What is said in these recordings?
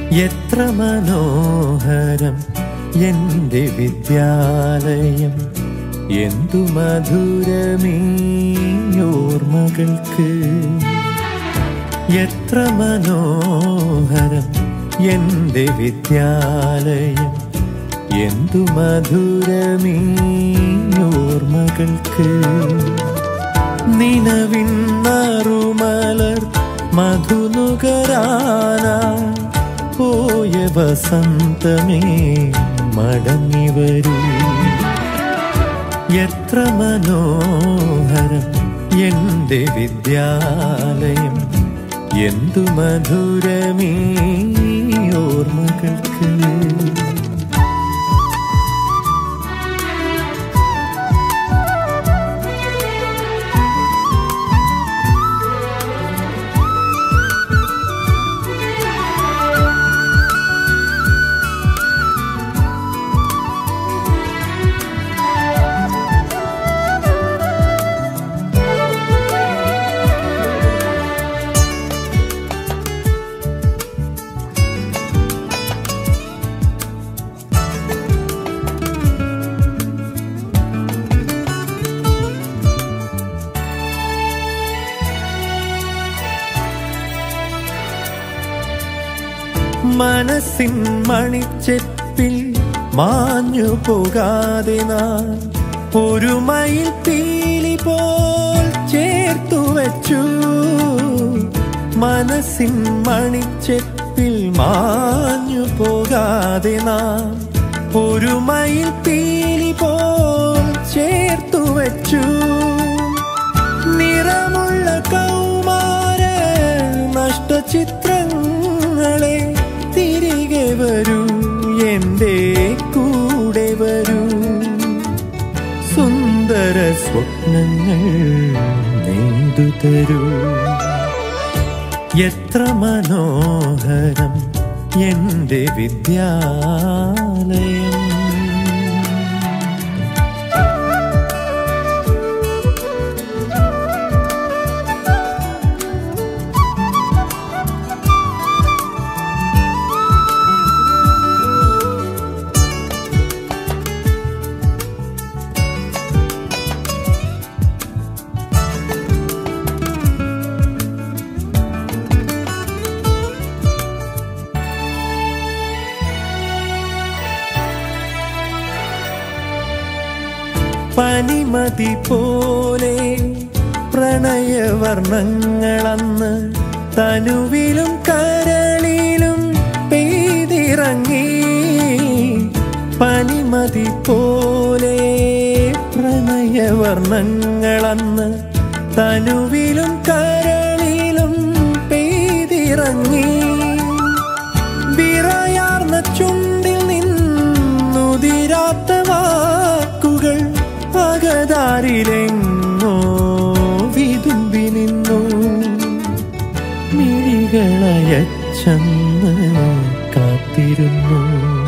എത്ര മനോഹരം എൻ്റെ വിദ്യാലയം, എന്തു മധുരമീ ഓർമ്മകൾക്ക്. എത്ര മനോഹരം എൻ്റെ വിദ്യാലയം, എന്തു മധുരമീ ഓർമ്മകൾക്ക്. നിലവിൻ നറുമലർ മധുനുകരാനായി പോയ വസന്തമേ മടങ്ങി വരൂ. എത്ര മനോഹരം എൻ്റെ വിദ്യാലയം, എന്തു മധുരമീ ഓർമ്മകൾക്ക്. മനസ്സിൻ മണിച്ചെപ്പിൽ മാഞ്ഞു പോകാതെ നാം ഒരു മയിൽ പീലി പോൽ ചേർത്തു വച്ചു. മനസ്സിൻ മണിച്ചെപ്പിൽ മാഞ്ഞു പോകാതെ നാം ഒരു മയിൽ പീലി പോൽ ചേർത്തു വച്ചു. നിറമുള്ള കൗമാര നഷ്ടചിത്രങ്ങളെ തിരികെ വരൂ, എൻ്റെ കൂടെ വരൂ. സുന്ദര സ്വപ്നങ്ങൾ നെയ്തു തരൂ. എത്ര മനോഹരം എൻ്റെ വിദ്യാലയം. പനിമതി പോലെ പ്രണയവർണ്ണങ്ങളന്ന് തനുവിലും കരളിലും പെയ്തിറങ്ങി. പനിമതി പോലെ പ്രണയവർണ്ണങ്ങളന്ന് തനുവിലും കരളിലും പെയ്തിറങ്ങി. വിറയാർന്ന ചുണ്ടിൽ നിന്നുതിരാത്ത വാക്കുകൾ അകതാരിലെങ്ങോ വിതുമ്പി നിന്നു. മിഴികളയച്ചെന്ന് കാത്തിരുന്നു.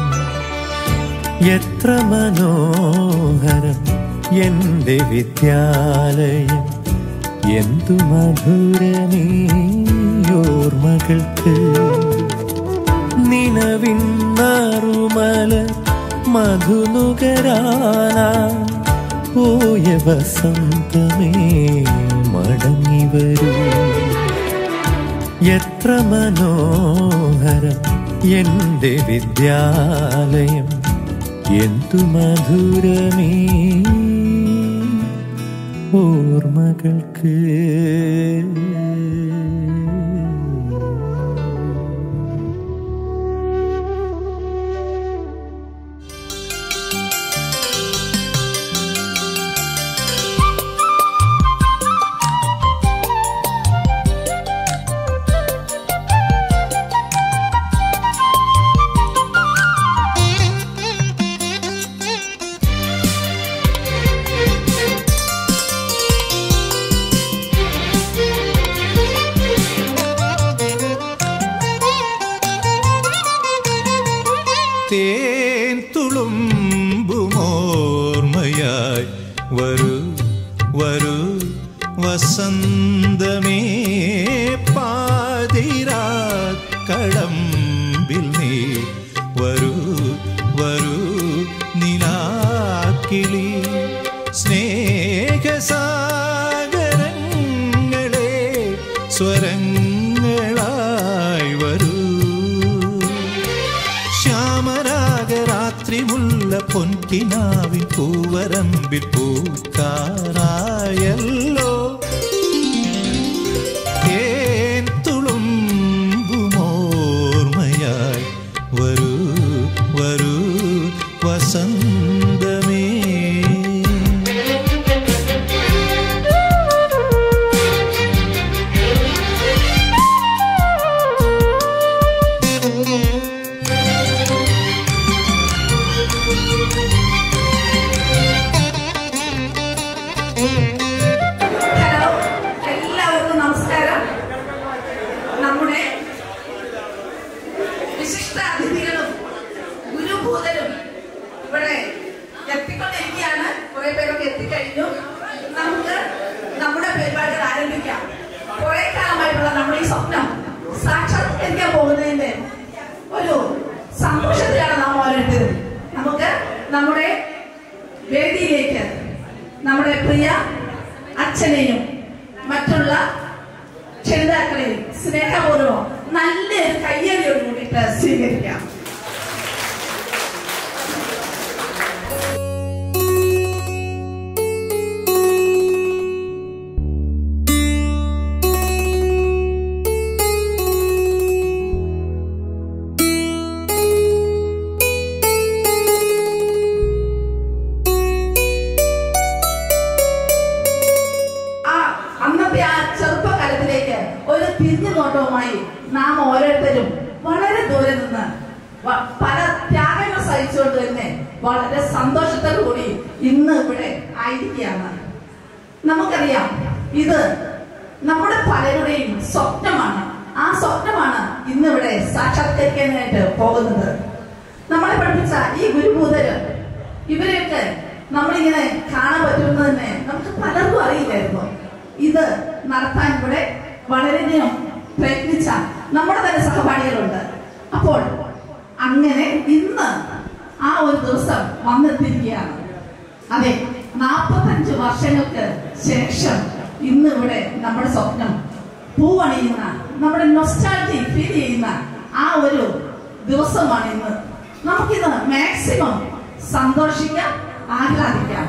എത്ര മനോഹരം എൻ്റെ വിദ്യാലയം, എന്തു മധുരമീ ഓർമ്മകൾക്ക്. നിലവിൻ നറുമലർ മധുനുകരാനായി പോയ വസന്തമേ മടങ്ങി വരൂ. എത്ര മനോഹരം എൻ്റെ വിദ്യാലയം, എന്തു മധുരമീ ഓർമ്മകൾക്ക്. തേൻ തുളുമ്പുമോർമ്മയായി വരൂ വരൂ വസന്തമേ. പാതിരാക്കടമ്പിൽ വരൂ നിലാക്കിളി. സ്നേഹസാഗരങ്ങളെ സ്വരങ്ങളായി വരൂ. ശ്യാമരാഗരാത്രിമുള്ള പൊൻകിനാവിൻ പൂവരമ്പിൽ പൂക്കാറായല്ലോ. തേൻ തുളുമ്പുമോർമ്മയായി വരൂ വരൂ വസന്തമേ. നമ്മുടെ വേദിയിലേക്ക് നമ്മുടെ പ്രിയ അച്ഛനെയും മറ്റുള്ള ക്ഷണിതാക്കളെയും സ്നേഹപൂർവ്വം നല്ലൊരു കയ്യടിയോട് കൂടിയിട്ട് സ്വീകരിക്കാം. നാം ഓരോരുത്തരും വളരെ ദൂരെ നിന്ന് പല ത്യാഗങ്ങൾ സഹിച്ചുകൊണ്ട് തന്നെ വളരെ സന്തോഷത്തോടു കൂടി ഇന്ന് ഇവിടെ ആയിരിക്കുകയാണ്. നമുക്കറിയാം ഇത് നമ്മുടെ പലരുടെയും സ്വപ്നമാണ്. ആ സ്വപ്നമാണ് ഇന്നിവിടെ സാക്ഷാത്കരിക്കാനായിട്ട് പോകുന്നത്. നമ്മളെ പഠിപ്പിച്ച ഈ ഗുരുഭൂതര് ഇവരെയൊക്കെ നമ്മളിങ്ങനെ കാണാൻ പറ്റുമെന്ന് തന്നെ നമുക്ക് പലർക്കും അറിയില്ലായിരുന്നു. ഇത് നടത്താൻ ഇവിടെ വളരെയധികം പ്രയത്നിച്ച നമ്മുടെ തന്നെ സഹപാഠികളുണ്ട്. അപ്പോൾ അങ്ങനെ ഇന്ന് ആ ഒരു ദിവസം വന്നെത്തിയിരിക്കുകയാണ്. അതെ, 45 വർഷങ്ങൾക്ക് ശേഷം ഇന്ന് ഇവിടെ നമ്മുടെ സ്വപ്നം പൂവണിയുന്ന, നമ്മുടെ നൊസ്റ്റാൾജി ഫീൽ ചെയ്യുന്ന ആ ഒരു ദിവസമാണ് ഇന്ന്. നമുക്കിന്ന് മാക്സിമം സന്തോഷിക്കാം, ആഹ്ലാദിക്കാം.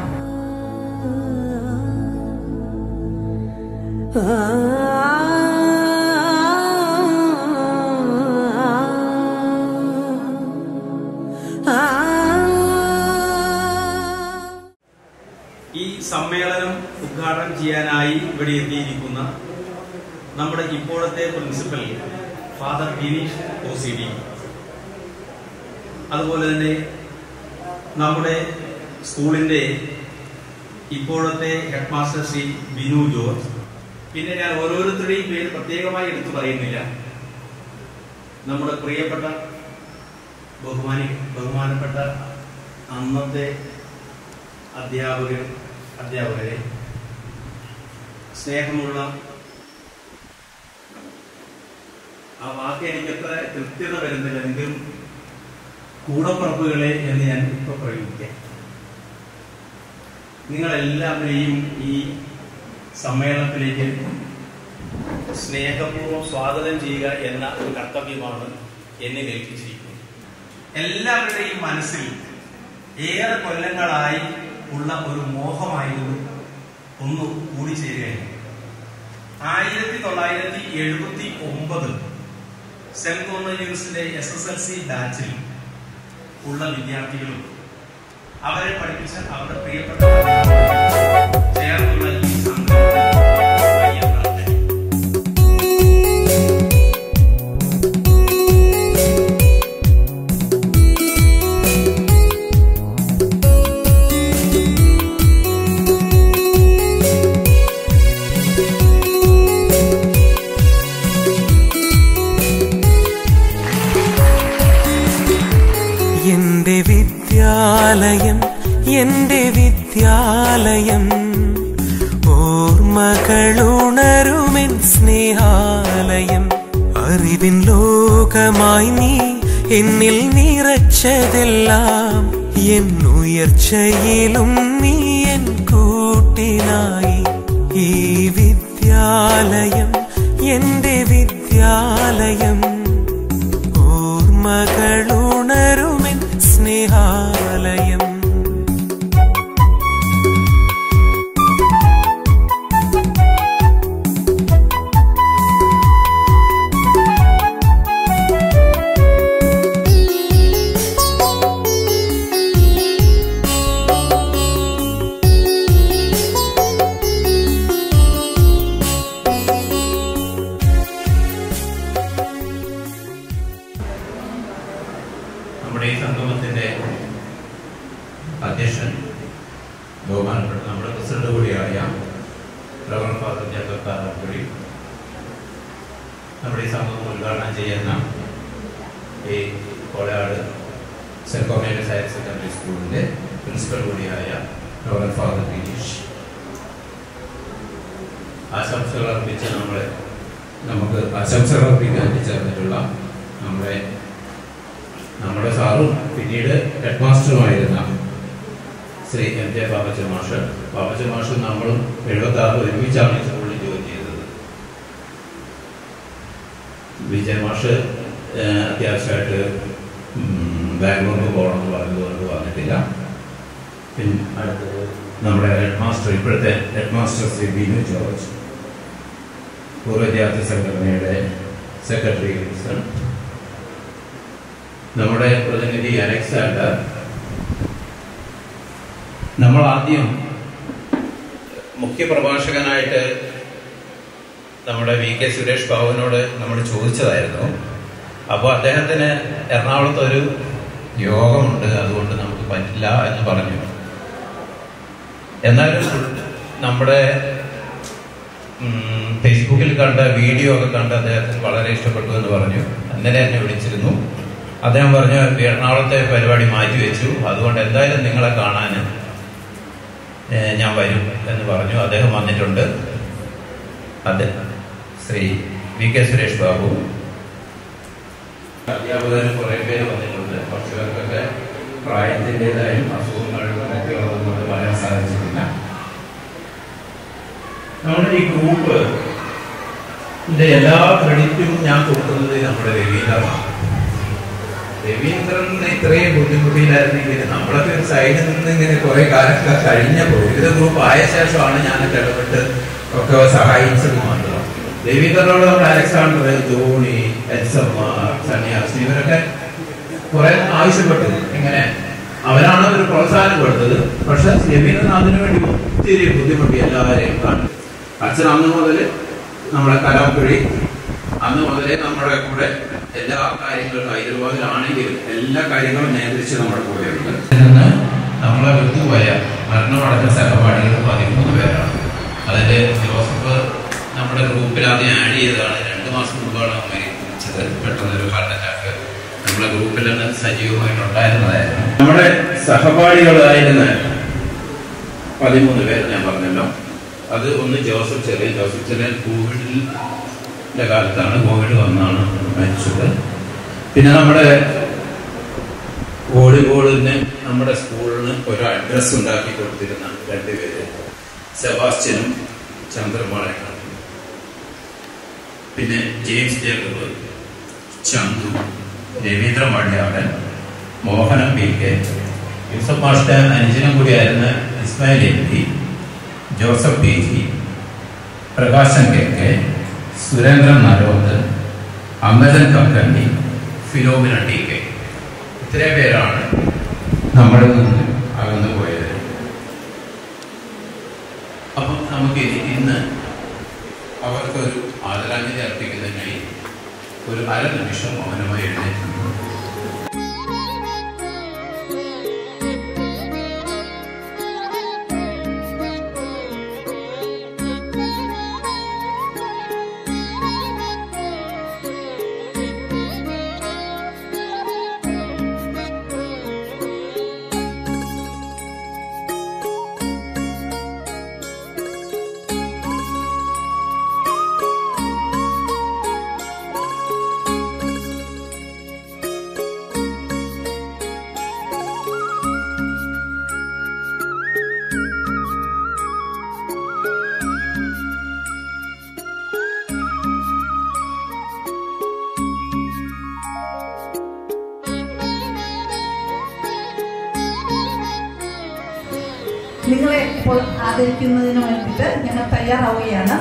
ഈ സമ്മേളനം ഉദ്ഘാടനം ചെയ്യാനായി ഇവിടെ എത്തിയിരിക്കുന്ന നമ്മുടെ ഇപ്പോഴത്തെ പ്രിൻസിപ്പൽ ഫാദർ ഗിരീഷ് OCD, അതുപോലെ തന്നെ നമ്മുടെ സ്കൂളിൻ്റെ ഇപ്പോഴത്തെ ഹെഡ് മാസ്റ്റർ ശ്രീ ബിനു ജോർജ്, പിന്നെ ഞാൻ ഓരോരുത്തരുടെയും പേര് പ്രത്യേകമായി എടുത്തു പറയുന്നില്ല. നമ്മുടെ പ്രിയപ്പെട്ട ബഹുമാനപ്പെട്ട അന്നത്തെ അധ്യാപകരെ, സ്നേഹമുള്ള, ആ വാക്ക് എനിക്കത്ര കൃത്യത വരുന്നില്ല, എങ്കിലും കൂടപ്പുറപ്പുകളെ എന്ന് ഞാൻ ഇപ്പൊ പ്രയോഗിക്കാം. നിങ്ങളെല്ലാവരെയും ഈ സമ്മേളനത്തിലേക്ക് സ്നേഹപൂർവ്വം സ്വാഗതം ചെയ്യുക എന്ന ഒരു കർത്തവ്യമാണ് എന്നെ ഏൽപ്പിച്ചിരിക്കുന്നത്. എല്ലാവരുടെയും മനസ്സിൽ ഏറെ കൊല്ലങ്ങളായി ഉള്ള ഒരു മോഹമായിരുന്നു ഒന്ന് കൂടിച്ചേരുകയാണ്. 1979 സെന്റ് തോമസിന്റെ SSLC ബാച്ചിൽ ഉള്ള വിദ്യാർത്ഥികളും അവരെ പഠിപ്പിച്ച അവരുടെ പ്രിയപ്പെട്ട ചേർന്നുള്ള ഈ എന്റെ വിദ്യാലയം ഓർമ്മകളുണരുമെൻ സ്നേഹാലയം. അറിവിൻ ലോകമായി നീ എന്നിൽ നിറച്ചതെല്ലാം എന്നുയർച്ചയിലും നീ എൻ കൂട്ടിനായി. ഈ വിദ്യാലയം എന്റെ വിദ്യാലയം, ഓർമ്മകളുണരുമെൻ സ്നേഹാലയം. നമ്മുടെ ഈ സംഗമത്തിന്റെ അധ്യക്ഷൻ ബഹുമാനപ്പെട്ട നമ്മുടെ പ്രസിഡന്റ് കൂടിയായ റവറൻഡ് ഫാദർ ജേക്കബ് കാരാപ്പുഴി, നമ്മുടെ ഈ സംഗമം ഉദ്ഘാടനം ചെയ്യുന്ന ഈ Kolayad saint Cornelius higher secondary സ്കൂളിന്റെ പ്രിൻസിപ്പൽ കൂടിയായ റവറൻഡ് ഫാദർ ഗിരീഷ്, ആശംസകൾ അർപ്പിച്ച് നമുക്ക് ആശംസകൾ അർപ്പിക്കാൻ ചേർന്നിട്ടുള്ള നമ്മുടെ സാറും പിന്നീട് ഹെഡ് മാസ്റ്ററുമായിരുന്ന ശ്രീ എം ജെ പാപ്പച്ചൻ മാഷ് നമ്മളും 76 ഒരുമിച്ചാണ് ഈ സ്കൂളിൽ ജോലി ചെയ്തത്. വിജയൻ മാഷ് അത്യാവശ്യമായിട്ട് ബാംഗ്ലൂർക്ക് പോകണമെന്ന് പറഞ്ഞതുകൊണ്ട് വന്നിട്ടില്ല. പിന്നെ അടുത്തത് നമ്മുടെ ഇപ്പോഴത്തെ ഹെഡ് മാസ്റ്റർ ശ്രീ ബിനു ജോർജ്, പൂർവ്വ വിദ്യാർത്ഥി സംഘടനയുടെ സെക്രട്ടറി, നമ്മുടെ പ്രതിനിധി അലക്സാണ്ടർ. നമ്മൾ ആദ്യം മുഖ്യ പ്രഭാഷകനായിട്ട് നമ്മുടെ VK സുരേഷ് ബാബുവിനോട് നമ്മൾ ചോദിച്ചതായിരുന്നു. അപ്പോൾ അദ്ദേഹത്തിന് എറണാകുളത്ത് ഒരു യോഗമുണ്ട്, അതുകൊണ്ട് നമുക്ക് പറ്റില്ല എന്ന് പറഞ്ഞു. എന്നാലും നമ്മുടെ ഫേസ്ബുക്കിൽ കണ്ട വീഡിയോ ഒക്കെ കണ്ട് അദ്ദേഹത്തിന് വളരെ ഇഷ്ടപ്പെട്ടു എന്ന് പറഞ്ഞു. ഇന്നലെ എന്നെ വിളിച്ചിരുന്നു. അദ്ദേഹം പറഞ്ഞു എറണാകുളത്തെ പരിപാടി മാറ്റിവെച്ചു, അതുകൊണ്ട് എന്തായാലും നിങ്ങളെ കാണാൻ ഞാൻ വരും എന്ന് പറഞ്ഞു. അദ്ദേഹം വന്നിട്ടുണ്ട്. ശ്രീ VK സുരേഷ് ബാബു, അധ്യാപകരും കുറെ പേര് വന്നിട്ടുണ്ട്. കുറച്ചു പേർക്കൊക്കെ പ്രായത്തിൻ്റെതായും അസുഖങ്ങളും ഒക്കെ ഉള്ളതുകൊണ്ട് വരാൻ സാധിച്ചിട്ടില്ല. നമ്മുടെ ഈ ഗ്രൂപ്പ് എല്ലാ ക്രെഡിറ്റും ഞാൻ കൊടുക്കുന്നത് നമ്മുടെ രവീന്ദ്രനാണ്. രവീന്ദ്രൻ ഇത്രയും ബുദ്ധിമുട്ടിയിലായിരുന്നെങ്കിൽ നമ്മളൊക്കെ ഒരു സൈഡിൽ നിന്ന് ഇങ്ങനെ കുറെ കാലമൊക്കെ കഴിഞ്ഞപ്പോൾ വിവിധ ഗ്രൂപ്പ് ആയ ശേഷമാണ് ഞാനൊക്കെ ഇടപെട്ട് ഒക്കെ സഹായിച്ചത് മാത്രം. രവീന്ദ്രനോട് നമ്മുടെ അലക്സാണ്ടർ, ജോണി, എൽസമ്മ, സന്യാസി ഇവരൊക്കെ കുറെ ആവശ്യപ്പെട്ടു. ഇങ്ങനെ അവരാണ് ഒരു പ്രോത്സാഹനം കൊടുത്തത്. പക്ഷെ രവീന്ദ്രൻ അതിനുവേണ്ടി ഒത്തിരി ബുദ്ധിമുട്ടി എല്ലാവരെയും കണ്ടു. അച്ഛൻ അന്ന് മുതൽ നമ്മുടെ കലാപ്പുഴി അന്ന് മുതലേ നമ്മുടെ കൂടെ എല്ലാ കാര്യങ്ങളും ഹൈദരാബാദിലാണെങ്കിലും എല്ലാ കാര്യങ്ങളും നിയന്ത്രിച്ച് നമ്മുടെ കൂടെയുണ്ട്. നമ്മളെ വിട്ടുപോയ മരണമടഞ്ഞ സഹപാഠികൾ 13 പേരാണ്. അതിൽ ജോസഫ് നമ്മുടെ ഗ്രൂപ്പിൽ ആദ്യം ആഡ് ചെയ്തതാണ്. 2 മാസം മുമ്പാണ് മരിച്ചത്. പെട്ടെന്നൊരു ഹാർട്ട് അറ്റാക്ക് നമ്മുടെ ഗ്രൂപ്പിൽ തന്നെ സജീവമായിട്ടുണ്ടായിരുന്നതായിരുന്നു. നമ്മുടെ സഹപാഠികളായിരുന്ന 13 പേര് ഞാൻ പറഞ്ഞല്ലോ. അത് ഒന്ന് ജോസഫ് ചെറിയൻ കോവിഡിന്റെ കാലത്താണ്, കോവിഡ് വന്നാണ് മരിച്ചത്. പിന്നെ നമ്മുടെ വോളിബോളിന് നമ്മുടെ സ്കൂളിന് ഒരു അഡ്രസ് ഉണ്ടാക്കി കൊടുത്തിരുന്ന 2 പേര്, സെബാസ്റ്റ്യനും ചന്ദ്രമാളയാണ്. പിന്നെ ജെയിംസ് ജേക്കബ്, ചന്തു, രവീന്ദ്ര മള്ളിയാടൻ, മോഹനം PK, യൂസഫ് മാഷ്ട അനുജനും കൂടിയായിരുന്ന Ismail MP, Joseph PG, Prakashan KK, Surendran Naroth, Amaran Kakkandi, Philomina TK. ഇത്രയും പേരാണ് നമ്മുടെ നിന്ന് അകന്നു പോയത്. അപ്പം നമുക്ക് ഇന്ന് അവർക്കൊരു ആദരാഞ്ജലി അർപ്പിക്കുന്നതിനായി ഒരു 1/2 നിമിഷം മൗനമായി എഴുന്നേറ്റുന്നു. നിങ്ങളെ ഇപ്പോൾ ആദരിക്കുന്നതിന് വേണ്ടിയിട്ട് ഞങ്ങൾ തയ്യാറാവുകയാണ്.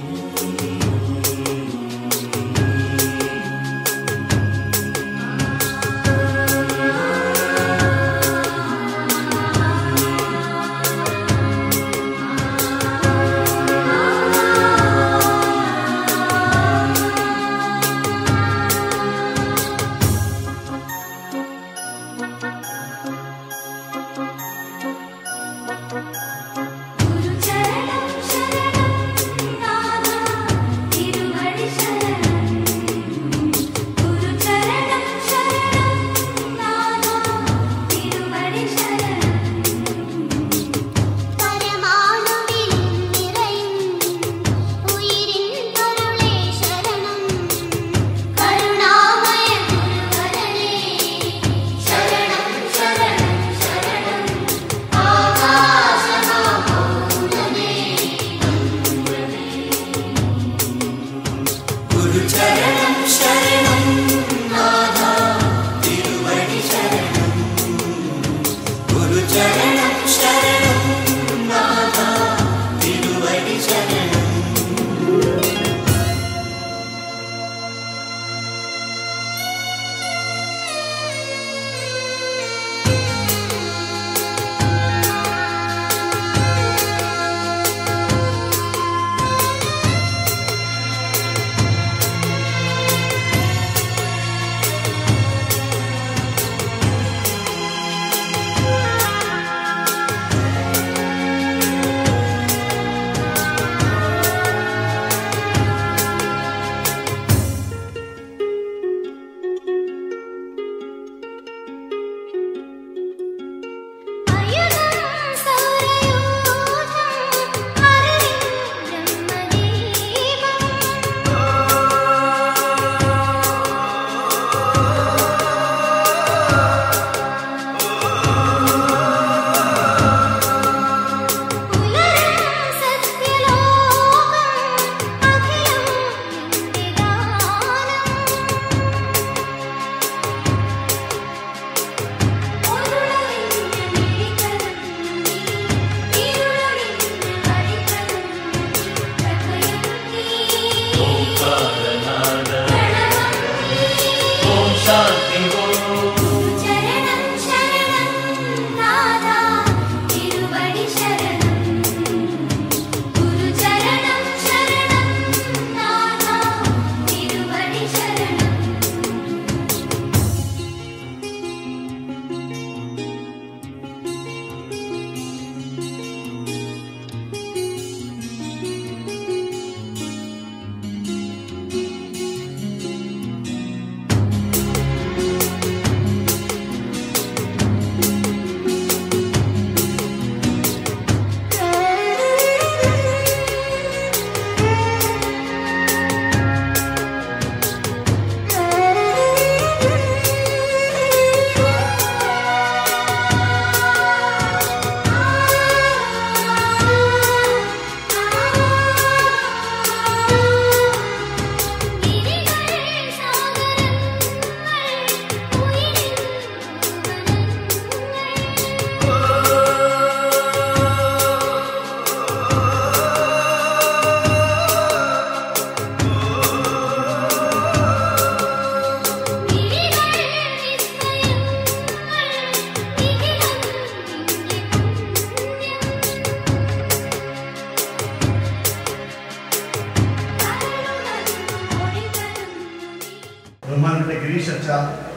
ബഹുമാനപ്പെട്ട ഗിരീഷ് അച്ഛ,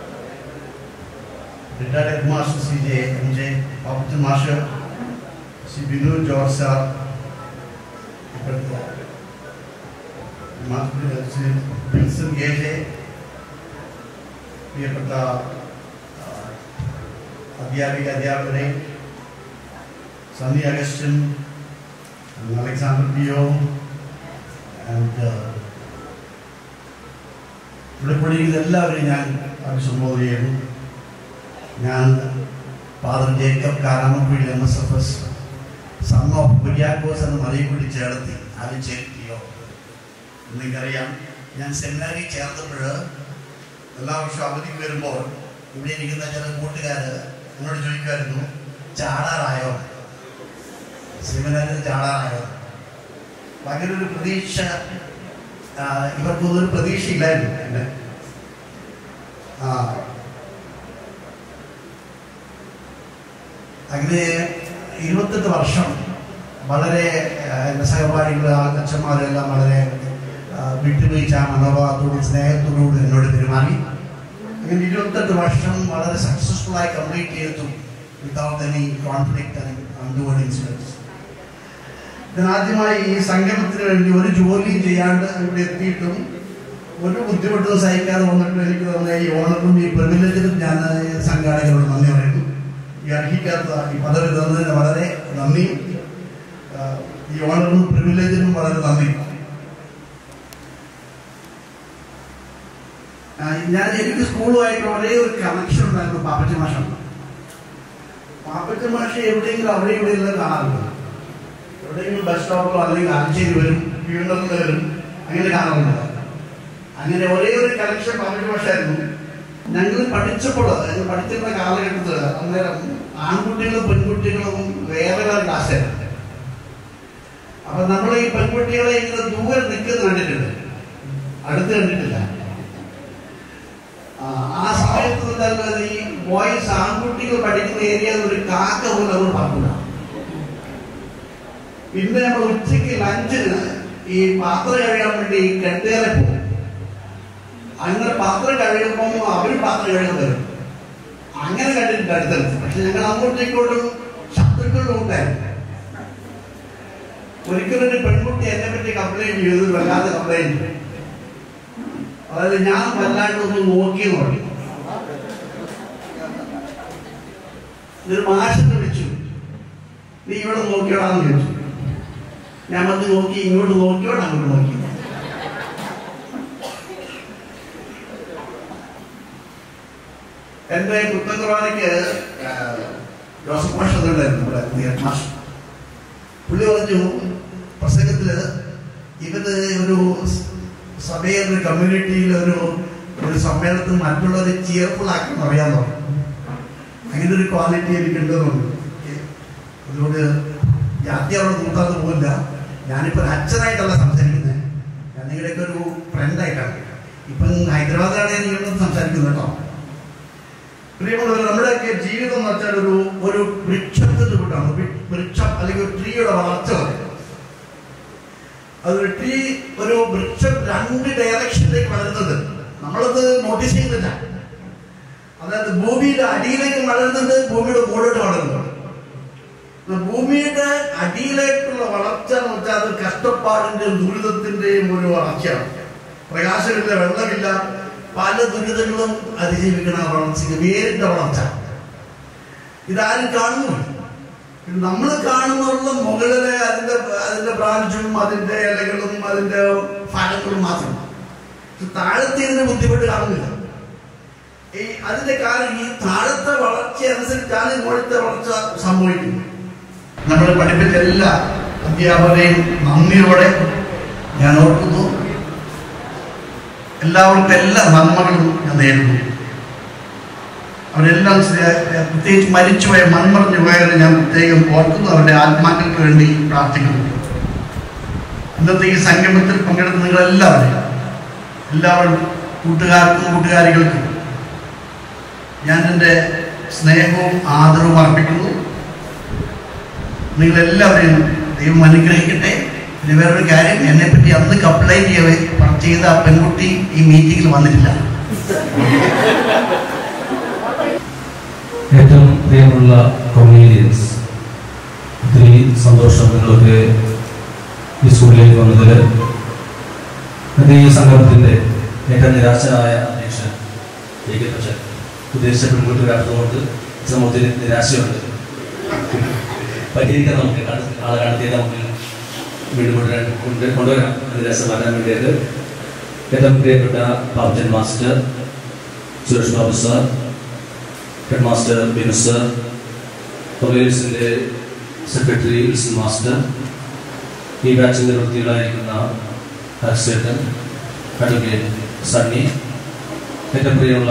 retired master CJ MJ Pappachan മാഷ്, ശ്രീ ബിനു ജോർജ് സാർ, ശ്രീ വിൻസൻ KJ, പ്രിയപ്പെട്ട അധ്യാപകരെ, സണ്ണി അഗസ്റ്റിൻ, അലക്സാണ്ടർ പിയോ, ഇവിടെ പഠിക്കുന്ന എല്ലാവരെയും ഞാൻ അഭിസംബോധന ചെയ്യുന്നു. ഞാൻ father Jacob Karamakuzhi MSFS son of Kuriakose എന്ന മറിയക്കുടി ചേർത്തി ആരും ചേർത്തിയോ നിങ്ങൾക്കറിയാം. ഞാൻ സെമിനാരി ചേർത്തപ്പോൾ എല്ലാ വർഷവും അവധിക്ക് വരുമ്പോൾ ഇവിടെ ഇരിക്കുന്ന ചില കൂട്ടുകാർ എന്നോട് ചോദിക്കുമായിരുന്നു, ചാടാറായോ? സെമിനാറിൽ ചാടാനായത്. അങ്ങനെ ഒരു പ്രതീക്ഷ ഇവർക്കൊന്നും ഒരു പ്രതീക്ഷയില്ലായിരുന്നു എന്നെ. അങ്ങനെ 28 വർഷം വളരെ എൻ്റെ സഹപാഠികൾ അച്ഛന്മാരെല്ലാം വളരെ വിട്ടുവീഴ്ച മനോഭാവത്തോടും സ്നേഹത്തോടും എന്നോട് പെരുമാറി. അങ്ങനെ 28 വർഷം വളരെ സക്സസ്ഫുള്ളായി കംപ്ലീറ്റ് ചെയ്തു without any conflict and untoward incidents. ഞാൻ ആദ്യമായി ഈ സംഗമത്തിന് വേണ്ടി ഒരു ജോലിയും ചെയ്യാണ്ട് ഇവിടെ എത്തിയിട്ടും ഒരു ബുദ്ധിമുട്ടും സഹിക്കാതെ വന്നിട്ടും എനിക്ക് തന്നെ ഈ ഓണറും ഈ പ്രിവിലേജിനും ഞാൻ സംഘാടകരോട് നന്ദി പറയുന്നു. ഈ അർഹിക്കാത്ത ഈ പദവി തന്നതിന് വളരെ നന്ദി. ഈ ഓണറിനും പ്രിവിലേജിനും വളരെ നന്ദി. എനിക്ക് സ്കൂളുമായിട്ട് ഒരേ ഒരു കണക്ഷൻ ഉണ്ടായിരുന്നു. പാപ്പച്ച മാഷാണ്. പാപ്പച്ച മാഷ് എവിടെയെങ്കിലും അവിടെ എവിടെയെങ്കിലും കാണാറുണ്ട്. എവിടെയെങ്കിലും ബസ് സ്റ്റോപ്പിലോ അല്ലെങ്കിൽ ആഴ്ചയിൽ വരും, ഫ്യൂണറിൽ വരും, അങ്ങനെ കാണാറുണ്ട്. അങ്ങനെ ഒരേ ഒരു കണക്ഷൻ പാപ്പച്ച മാഷായിരുന്നു. ഞങ്ങൾ പഠിച്ചപ്പോൾ പഠിച്ചിരുന്ന കാലഘട്ടത്തിൽ അന്നേരം ആൺകുട്ടികളും പെൺകുട്ടികളും വേറെ വേറെ ക്ലാസ്സായിരുന്നു. അപ്പൊ നമ്മൾ ഈ പെൺകുട്ടികളെ ഇങ്ങനെ ദൂരെ നിൽക്കുന്ന കണ്ടിട്ടുണ്ട്, അടുത്ത് കണ്ടിട്ടില്ല. ആ സമയത്ത് ഈ ബോയ്സ് ആൺകുട്ടികൾ പഠിക്കുന്ന ഏരിയയിൽ ഒരു കാക്ക പോലും അവർ പറക്കൂല. പിന്നെ നമ്മൾ ഉച്ചയ്ക്ക് ലഞ്ചിന് ഈ പാത്രം കഴുകാൻ വേണ്ടി കെട്ടുകാരെ പോകും. അങ്ങനെ പാത്രം കഴുകുമ്പോൾ അവർ പാത്രം കഴുകാൻ വരും. അങ്ങനെ കണ്ടിട്ടുണ്ട് അടുത്തടുത്ത്. പക്ഷെ ഞങ്ങൾ അങ്ങോട്ടേക്കോട്ടും ശത്രുക്കളും ഉണ്ടായിരുന്നു. ഒരിക്കലൊരു പെൺകുട്ടി എന്നെ പറ്റി കംപ്ലൈന്റ് ചെയ്തു, വല്ലാതെ കംപ്ലൈന്റ്. അതായത് ഞാൻ വല്ലാണ്ടൊന്ന് നോക്കിയെന്ന് പറഞ്ഞു. ഒരു മാഷിനെ വിളിച്ചു, നീ ഇവിടെ നോക്കിയോടാന്ന് ചോദിച്ചു. ഞാൻ വന്ന് നോക്കി, ഇങ്ങോട്ട് നോക്കിയോട് അങ്ങോട്ട് നോക്കി. എന്റെ കുത്തൻകുർബാനയ്ക്ക് ജോസഫ് മാഷ് അതുണ്ടായിരുന്നു, ഇവിടെ ഹെഡ് മാഷ്. പുള്ളി പറഞ്ഞു പ്രസംഗത്തില് ഇവര് ഒരു സഭയിൽ ഒരു കമ്മ്യൂണിറ്റിയിൽ ഒരു സമ്മേളനത്തിൽ മറ്റുള്ളവരെ ചിയർഫുൾ ആക്കണം അറിയാമോ. അങ്ങനെ ഒരു ക്വാളിറ്റി എനിക്കുണ്ടെന്നുണ്ട്. അതുകൊണ്ട് ജാതി അവിടെ കൂട്ടാതെ പോകില്ല. ഞാനിപ്പോൾ ഒരു അച്ഛനായിട്ടല്ല സംസാരിക്കുന്നത്, ഞാൻ നിങ്ങളുടെയൊക്കെ ഒരു ഫ്രണ്ടായിട്ടാണ്. ഇപ്പം ഹൈദരാബാദിലാണ് നിങ്ങളൊന്നും സംസാരിക്കുന്നത് കേട്ടോ. പ്രിയമുള്ളവർ, നമ്മുടെയൊക്കെ ജീവിതം എന്ന് വെച്ചാൽ ഒരു വൃക്ഷത്തിന്റെ കൂട്ടാണ്. വൃക്ഷം അല്ലെങ്കിൽ ഒരു ട്രീയുടെ വളർച്ച പറയും. അതൊരു ട്രീ, ഒരു വൃക്ഷം 2 ഡയറക്ഷനിലേക്ക് വളരുന്നത് നമ്മളത് നോട്ടീസ് ചെയ്യുന്നില്ല. അതായത് ഭൂമിയുടെ അടിയിലേക്ക് വളരുന്നുണ്ട്, ഭൂമിയുടെ മുകളിലോട്ട് വളരുന്നുണ്ട്. ഭൂമിയുടെ അടിയിലേക്കുള്ള വളർച്ച എന്ന് വെച്ചാൽ അത് കഷ്ടപ്പാടിന്റെയും ദുരിതത്തിന്റെയും ഒരു വളർച്ചയാണ്. പ്രകാശമില്ല, വെള്ളമില്ല, പല ദുരിതങ്ങളും അതിജീവിക്കുന്ന വളർച്ചയ്ക്ക് വേരിന്റെ വളർച്ച. ഇതാരും കാണുന്നു. നമ്മൾ കാണുന്നുള്ള മുകളിലെ അതിന്റെ ബ്രാഞ്ചും അതിന്റെ ഇലകളും അതിന്റെ ഫലങ്ങളും മാത്രം. താഴത്തെ ഇതിന് ബുദ്ധിമുട്ട് കാണുന്നില്ല. അതിന്റെ കാരണം ഈ താഴത്തെ വളർച്ച അനുസരിച്ചാണ് മുകളിലത്തെ വളർച്ച സംഭവിക്കുന്നത്. നമ്മൾ പഠിപ്പിച്ച എല്ലാ അധ്യാപകരെയും നന്ദിയോടെ ഞാൻ ഓർക്കുന്നു. എല്ലാവർക്കും എല്ലാ നന്മകളും ഞാൻ നേരുന്നു. അവരെല്ലാം പ്രത്യേകിച്ച് മരിച്ചുപോയ മൺമറഞ്ഞു പോയവരെ ഞാൻ പ്രത്യേകം ഓർക്കുന്നു. അവരുടെ ആത്മാക്കൾക്ക് വേണ്ടി പ്രാർത്ഥിക്കുന്നു. ഇന്നത്തെ ഈ സംഗമത്തിൽ പങ്കെടുത്ത എല്ലാവരും കൂട്ടുകാർക്കും കൂട്ടുകാരികൾക്കും ഞാൻ എൻ്റെ സ്നേഹവും ആദരവും അർപ്പിക്കുന്നു. നിങ്ങളെല്ലാവരെയും ദൈവം അനുഗ്രഹിക്കട്ടെ. പിന്നെ വേറൊരു കാര്യം, എന്നെപ്പറ്റി അന്ന് കംപ്ലൈൻറ്റ് ചെയ്ത ആ പെൺകുട്ടി ഈ മീറ്റിങ്ങിൽ വന്നിട്ടില്ല. ഏറ്റവും പ്രിയമുള്ള കൊമീഡിയൻസ്, ഒത്തിരി സന്തോഷം നിങ്ങൾക്ക് ഈ സ്കൂളിലേക്ക് വന്നതിൽ. ഈ സംഗമത്തിൻ്റെ ഏറ്റവും നിരാശനായ അധ്യക്ഷൻ ഉദ്ദേശിച്ച പെൺകുട്ടിയുടെ അടുത്തുകൊണ്ട് സമൂഹത്തിൽ നിരാശയുണ്ട്. പരിഹരിക്കാൻ നമുക്ക് ആളെ കണ്ടെത്തിയത് നമുക്ക് വീണ്ടും കൊണ്ടുവരാം. നിരാശ മാറ്റാൻ വേണ്ടിയിട്ട് ഏറ്റവും പ്രിയപ്പെട്ട Pappachan master, Suresh Babu sir, head master Binu sir, കൊമേഴ്സിൻ്റെ സെക്രട്ടറി വിൽസൺ മാസ്റ്റർ, ഈ ബാച്ചിൻ്റെ വൃത്തികളായിരിക്കുന്ന ഹർഷേട്ടൻ, അഡ്വക്കേറ്റ് സണ്ണി, ഏറ്റവും പ്രിയമുള്ള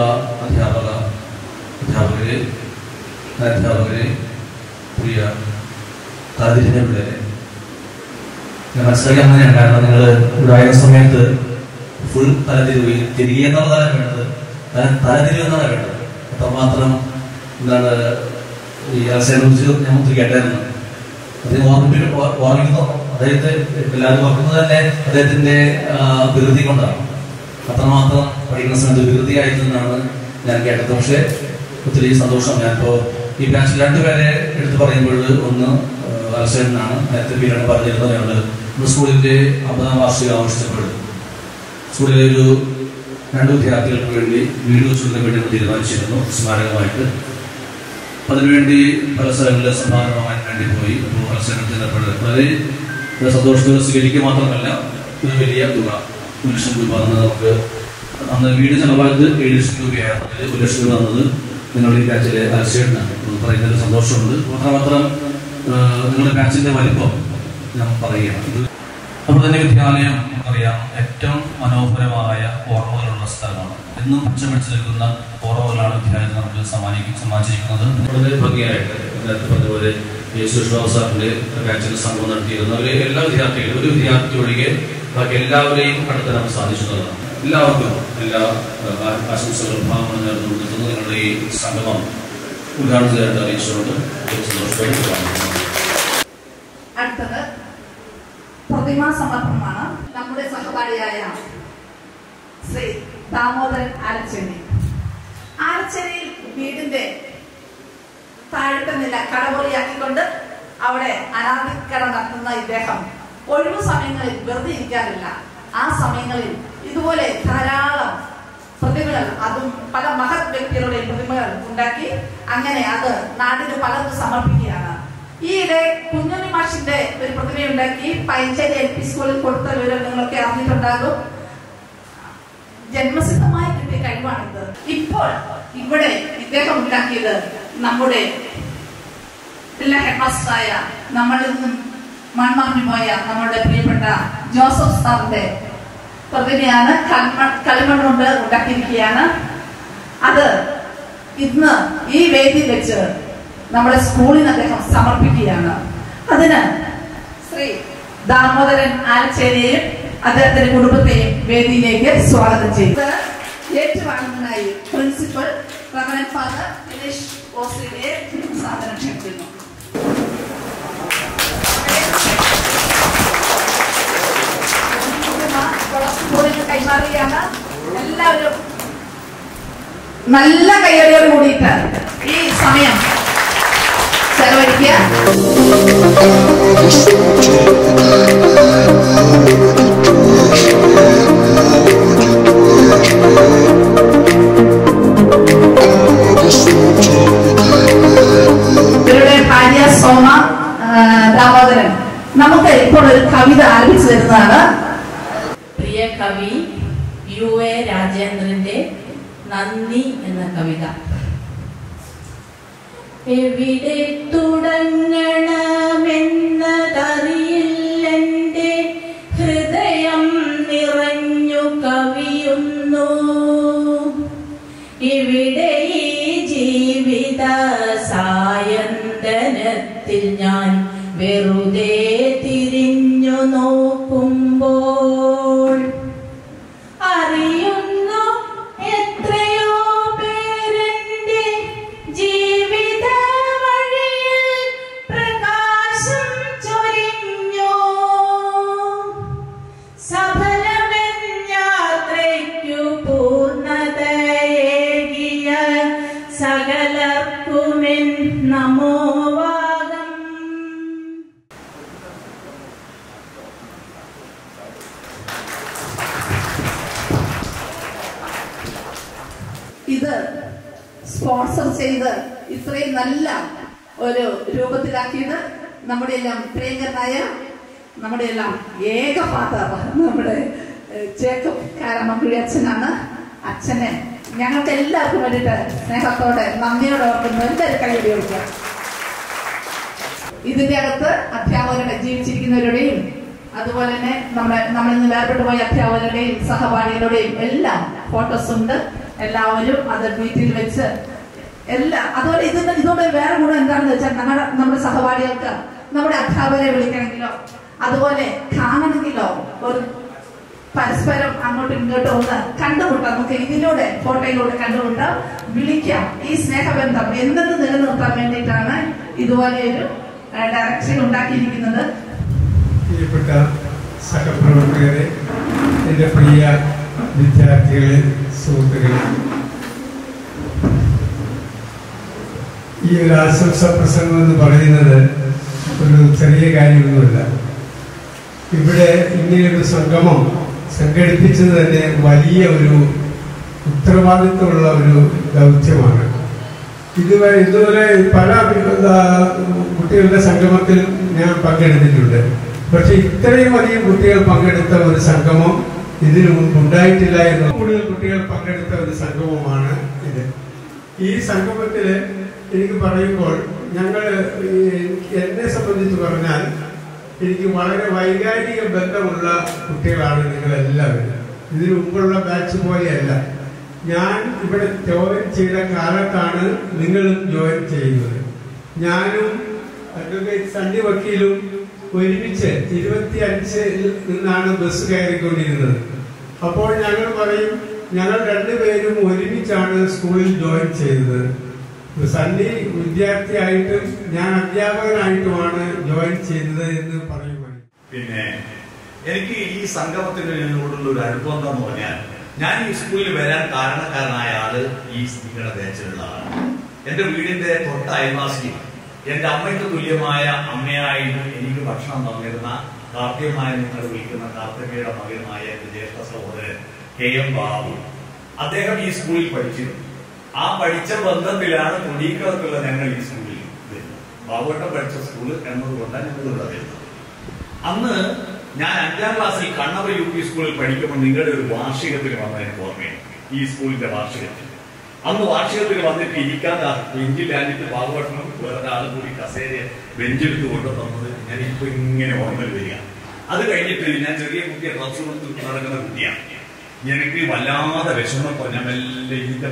അധ്യാപകരെ, പ്രിയ തലതിരിഞ്ഞ പിള്ളേരെ മനസ്സിലാക്കി അങ്ങനെയാണ്. കാരണം നിങ്ങൾ ഇവിടെ ആയ സമയത്ത് ഫുൾ തിരികെ എന്നുള്ളതാണ് വേണ്ടത്, തലതിരിവെന്നാണ് വേണ്ടത്. അത്രമാത്രം എന്താണ് ഈ അവസരം കുറിച്ച് ഞാൻ ഒത്തിരി കേട്ടായിരുന്നു. അദ്ദേഹം ഓർമ്മിക്കുന്നു, അദ്ദേഹത്തെ എല്ലാവരും ഓർക്കുന്നത് തന്നെ അദ്ദേഹത്തിന്റെ വികൃതി കൊണ്ടാണ്. അത്രമാത്രം പഠിക്കുന്ന സമയത്ത് വികൃതിയായിരുന്നാണ് ഞാൻ കേട്ടത്. പക്ഷെ ഒത്തിരി സന്തോഷം. ഞാനിപ്പോ ഈ ബാച്ചിൽ രണ്ടുപേരെ എടുത്ത് പറയുമ്പോൾ ഒന്ന് അലസനാണ്, നേരത്തെ പേരാണ് പറഞ്ഞിരുന്നത്. ഞങ്ങൾ സ്കൂളിന്റെ 50ാം വാർഷികം ആഘോഷിച്ചപ്പോൾ സ്കൂളിലെ ഒരു 2 വിദ്യാർത്ഥികൾക്ക് വേണ്ടി വീട് വെച്ചുകൊണ്ട് വേണ്ടി തീരുമാനിച്ചിരുന്നു സ്മാരകമായിട്ട്. അതിനുവേണ്ടി പല സ്ഥലങ്ങളിൽ സംഭാവന വാങ്ങാൻ വേണ്ടി പോയി. അപ്പോൾ മത്സരം ചെന്നപ്പോൾ വളരെ സന്തോഷത്തോടെ സ്വീകരിക്കുക മാത്രമല്ല, ഒരു വലിയ തുക 1 ലക്ഷം രൂപ തന്നത് നമുക്ക് അന്ന് വീട് ചെലവായത് 7 ലക്ഷം രൂപയാണ്. അതിൽ 1 ലക്ഷം രൂപ തന്നത് നിങ്ങളുടെ ഈ ബാച്ചിലെ അലസേട്ടനാണ്. പറയുന്നതിൽ സന്തോഷമുണ്ട്. മാത്രം നിങ്ങളുടെ ബാച്ചിന്റെ വലിപ്പം ഞാൻ പറയുകയാണ്. അപ്പോൾ തന്നെ വിദ്യാലയം നമുക്കറിയാം ഏറ്റവും മനോഹരമായ ഓർമ്മകളുള്ള സ്ഥലമാണ്. എന്നും പച്ചപിടിച്ച് നിൽക്കുന്ന ഓർമ്മകളാണ് വിദ്യാലയത്തിൽ നമുക്ക് സമ്മാനിച്ചിരിക്കുന്നത്. വളരെ ഭംഗിയായിട്ട് നേരത്തെ പറഞ്ഞതുപോലെ സുഷാബ് സാറിന്റെ ബാച്ചിൽ സംഭവം നടത്തിയിരുന്നവരെ എല്ലാ വിദ്യാർത്ഥികളും, ഒരു വിദ്യാർത്ഥി ഒഴികെ ബാക്കി എല്ലാവരെയും അടുത്ത് നമുക്ക് സാധിച്ചതാണ്. എല്ലാവർക്കും എല്ലാ ആശംസകളും ഭാവങ്ങളും നേർന്നുകൊണ്ട് നിങ്ങളുടെ ഈ സംഗമം ഉദ്ഘാടനം ചെയ്യാൻ അറിയിച്ചുകൊണ്ട് സന്തോഷമായിട്ട്. അടുത്തത് പ്രതിമാ സമർപ്പണമാണ്. നമ്മുടെ സഹപാഠിയായ ശ്രീ ദാമോദരൻ ആലച്ചേരിയിൽ വീടിന്റെ താഴത്തെ നില കടമുറിയാക്കിക്കൊണ്ട് അവിടെ അനാദിക്കട നടത്തുന്ന ഇദ്ദേഹം ഒഴിവു സമയങ്ങളിൽ വെറുതെ ഇരിക്കാറില്ല. ആ സമയങ്ങളിൽ ഇതുപോലെ ധാരാളം പ്രതിമകൾ, അതും പല മഹത് വ്യക്തികളുടെ പ്രതിമകൾ ഉണ്ടാക്കി അങ്ങനെ അത് നാടിന് പലതും സമർപ്പിക്കുകയാണ്. ഈയിടെ കുഞ്ഞുണ്ണി മാഷിന്റെ ഒരു പ്രതിമയുണ്ടാക്കി പൈഞ്ചേരി LP സ്കൂളിൽ കൊടുത്ത വിവരം നിങ്ങളൊക്കെ അറിഞ്ഞിട്ടുണ്ടാകും. ജന്മസിദ്ധമായി കിട്ടിയ കഴിവാണിത്. ഇപ്പോൾ ഇവിടെ ഇദ്ദേഹം ഉണ്ടാക്കിയത് നമ്മുടെ ജില്ലാ ഹെഡ് മാസ്റ്ററായ നമ്മളിൽ നിന്നും മൺമറഞ്ഞു പോയ നമ്മുടെ പ്രിയപ്പെട്ട ജോസഫ് സാറിന്റെ പ്രതിമയാണ്. കളിമണ്ണ് കൊണ്ട് ഉണ്ടാക്കിയിരിക്കുകയാണ്. അത് ഇന്ന് ഈ വേദിയിൽ വെച്ച് നമ്മുടെ സ്കൂളിന് അദ്ദേഹം സമർപ്പിക്കുകയാണ്. അതിന് ശ്രീ ദാമോദരൻ ആലച്ചേരിയെയും അദ്ദേഹത്തിന്റെ കുടുംബത്തെയും വേദിയിലേക്ക് സ്വാഗതം ചെയ്ത് ഏറ്റുവാങ്ങുന്നതിനായി പ്രിൻസിപ്പൽ റവറൻഡ് ഫാദർ ദിനേശ് ഓസ്ട്രേലിയയെ സാധനം ക്ഷണിക്കുന്നു. സ്കൂളിന് കൈമാറുകയാണ്. എല്ലാവരും നല്ല കയ്യടിയോട് കൂടിയിട്ട് ഈ സമയം ചെലവഴിക്കുക. ഇവരുടെ ഭാര്യ സോമ ദാമോദരൻ നമുക്ക് ഇപ്പോൾ ഒരു കവിത ആരംഭിച്ചു തരുന്നതാണ്. പ്രിയ കവി UA രാജേന്ദ്രന്റെ നന്ദി എന്ന കവിത. എവിടെ തുടങ്ങണമെന്നതറിയില്ലെന്റെ ഹൃദയം നിറഞ്ഞു കവിയുന്നു. ഇവിടെ ഈ ജീവിത സായന്തനത്തിൽ ഞാൻ വെറുതെ തിരിഞ്ഞു നോക്കുമ്പോൾ അറിയുന്നു എത്രയോ പേരെന്റെ ജീവിത വഴിയിൽ പ്രകാശം ചൊരിഞ്ഞു. സഫലമെൻ യാത്രയ്ക്കു പൂർണ്ണതയേകിയ സകലർക്കുമെൻ നമോവാകം. ഇത് സ്പോൺസർ ചെയ്ത് ഇത്രയും നല്ല ഒരു രൂപത്തിലാക്കിയത് നമ്മുടെ എല്ലാം പ്രിയങ്കരനായ നമ്മുടെ എല്ലാം ഏക ഫാദർ നമ്മുടെ ജേക്കബ് കാരമംകുഴി അച്ഛനാണ്. അച്ഛനെ ഞങ്ങൾക്ക് എല്ലാവർക്കും വേണ്ടിയിട്ട് സ്നേഹത്തോടെ നന്ദിയോടെ ഓർക്കുന്നു. എല്ലാവരും കൈയടി കൊടുക്കുക. ഇതിന്റെ അകത്ത് അധ്യാപകരുടെ ജീവിച്ചിരിക്കുന്നവരുടെയും അതുപോലെ തന്നെ നമ്മളിൽ നിന്ന് വേർപെട്ടു പോയ അധ്യാപകരുടെയും സഹപാഠികളുടെയും എല്ലാം ഫോട്ടോസ് ഉണ്ട്. എല്ലാവരും അത് വീട്ടിൽ വെച്ച് അതുപോലെ ഇതുകൊണ്ട് വേറെ ഗുണം എന്താണെന്ന് വെച്ചാൽ നമ്മുടെ സഹപാഠികൾക്ക് നമ്മുടെ അധ്യാപകരെ വിളിക്കണമെങ്കിലോ അതുപോലെ കാണണമെങ്കിലോ ഒരു പരസ്പരം അങ്ങോട്ടും ഇങ്ങോട്ടും ഒന്ന് കണ്ടുമുട്ടാം. നമുക്ക് ഇതിലൂടെ ഫോട്ടോയിലൂടെ കണ്ടുമുട്ടാം, വിളിക്കാം. ഈ സ്നേഹബന്ധം എന്തെന്ന് നിലനിർത്താൻ വേണ്ടിയിട്ടാണ് ഇതുപോലെ ഒരു ഡയറക്ഷൻ ഉണ്ടാക്കിയിരിക്കുന്നത്. പ്രിയപ്പെട്ട സഹപ്രവർത്തകരെ, എൻ്റെ പ്രിയ വിദ്യാർത്ഥികളെ, സുഹൃത്തുക്കളെ, ഈ ഒരു ആശംസാ പ്രസംഗം എന്ന് പറയുന്നത് ഒരു ചെറിയ കാര്യമൊന്നുമില്ല. ഇവിടെ ഇങ്ങനെയൊരു സംഗമം സംഘടിപ്പിച്ചത് തന്നെ വലിയ ഒരു ഉത്തരവാദിത്വമുള്ള ഒരു ദൗത്യമാണ്. ഇതുവരെ പല കുട്ടികളുടെ സംഗമത്തിൽ ഞാൻ പങ്കെടുത്തിട്ടുണ്ട്. പക്ഷെ ഇത്രയും അധികം കുട്ടികൾ പങ്കെടുത്ത ഒരു സംഗമം ഇതിനു മുമ്പ് ഉണ്ടായിട്ടില്ല എന്ന്. കൂടുതൽ കുട്ടികൾ പങ്കെടുത്ത ഒരു സംഗമമാണ് ഇത്. ഈ സംഗമത്തിൽ എനിക്ക് പറയുമ്പോൾ എന്നെ സംബന്ധിച്ച് പറഞ്ഞാൽ എനിക്ക് വളരെ വൈകാരിക ബന്ധമുള്ള കുട്ടികളാണ് നിങ്ങളെല്ലാവരും. ഇതിനു മുമ്പുള്ള ബാച്ച് പോലെയല്ല. ഞാൻ ഇവിടെ ജോയിൻ ചെയ്ത കാലത്താണ് നിങ്ങളും ജോയിൻ ചെയ്യുന്നത്. ഞാനും അഡ്വക്കേറ്റ് സണ്ണി വക്കീലും ഒരുമിച്ച് 25 നിന്നാണ് ബസ് കയറിക്കൊണ്ടിരുന്നത്. അപ്പോൾ ഞങ്ങൾ പറയും, ഞങ്ങൾ രണ്ടുപേരും ഒരുമിച്ചാണ് സ്കൂളിൽ ജോയിൻ ചെയ്തത്. സണ്ണി വിദ്യാർത്ഥിയായിട്ടും ഞാൻ അധ്യാപകനായിട്ടുമാണ് ജോയിൻ ചെയ്തത് എന്ന് പറയുവാണ്. പിന്നെ എനിക്ക് ഈ സംഗമത്തിനോടുള്ള ഒരു അനുഭവം എന്താന്ന് പറഞ്ഞാൽ, ഞാൻ ഈ സ്കൂളിൽ വരാൻ കാരണക്കാരനായ ആള് ഈ നിങ്ങളുടെ ബാച്ചിലുള്ള ആളാണ്. എന്റെ വീടിന്റെ തൊട്ട അയൽവാസി, എന്റെ അമ്മയ്ക്ക് തുല്യമായ അമ്മയായിട്ട് എനിക്ക് ഭക്ഷണം തന്നിരുന്ന കാർത്തികമായ നിങ്ങൾ വിളിക്കുന്ന കാർത്തികയുടെ മകനുമായ എന്റെ ജ്യേഷ്ഠ സഹോദരൻ KM ബാബു, അദ്ദേഹം ഈ സ്കൂളിൽ പഠിച്ചിരുന്നു. ആ പഠിച്ച ബന്ധത്തിലാണ് തൊടിക്കകത്തുള്ള ഞങ്ങൾ ഈ സ്കൂളിൽ വരുന്നത്. ബാബുട്ടം പഠിച്ച സ്കൂള് എന്നതുകൊണ്ടാണ് ഞങ്ങൾ ഇവിടെ വരുന്നത്. അന്ന് ഞാൻ 5ാം ക്ലാസ്സിൽ കണ്ണവ UP സ്കൂളിൽ പഠിക്കുമ്പോൾ നിങ്ങളുടെ ഒരു വാർഷികത്തിന് വന്ന എനിക്ക് ഓർമ്മയാണ്. ഈ സ്കൂളിന്റെ വാർഷികത്തിൽ അന്ന് വാർഷികത്തിൽ വന്നിട്ട് ഇരിക്കാൻ ബെഞ്ചിൽ ആഞ്ഞിട്ട് ബാബുട്ടനും വേറെ ആളും കൂടി കസേര ബെഞ്ചെടുത്ത് കൊണ്ടു തന്നത് ഞാൻ ഇപ്പൊ ഇങ്ങനെ ഓർമ്മയിൽ വരിക. അത് കഴിഞ്ഞിട്ട് ഞാൻ ചെറിയ കുട്ടിയെ ഡ്രസ് കൊടുത്ത് നടക്കുന്ന കുട്ടിയാണ്. എനിക്ക് വല്ലാതെ വിഷമപ്പോ ഞാൻ മെല്ലെ ഇതിന്റെ